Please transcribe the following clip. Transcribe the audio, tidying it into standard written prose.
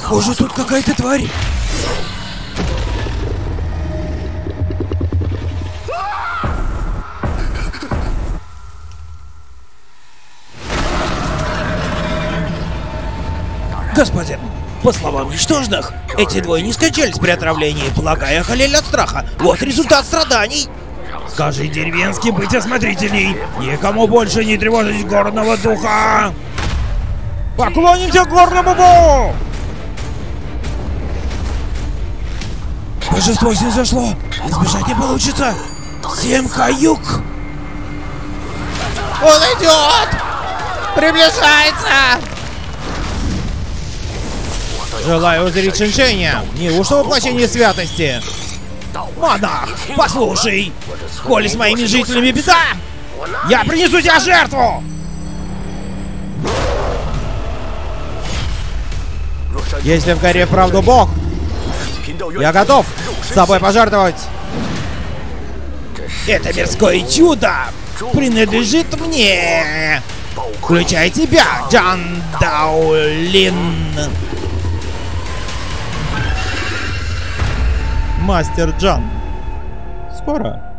Похоже, тут какая-то тварь. Господин, по словам ничтожных, эти двое не скончались при отравлении, полагая, охолели от страха. Вот результат страданий. Скажи, деревенский, быть осмотрительней. Никому больше не тревожить горного духа. Поклонимся горному богу! Божество снизошло. Избежать не получится. 7 каюк. Он идет! Приближается! Желаю узреть Шиншэня. Неужто воплощение святости? Монах, послушай. Коли с моими жителями беда, я принесу тебе жертву. Если в горе правду Бог, я готов с собой пожертвовать. Это мирское чудо принадлежит мне. Включая тебя, Джан Даолин. Мастер Джан. Скоро.